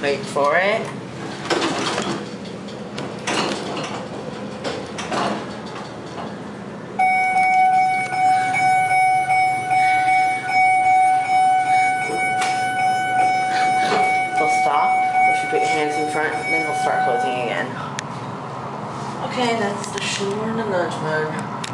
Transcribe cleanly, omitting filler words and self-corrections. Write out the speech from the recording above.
Wait for it. They'll stop if you put your hands in front, then they'll start closing again. Okay, that's the Schindler in the nudge mode.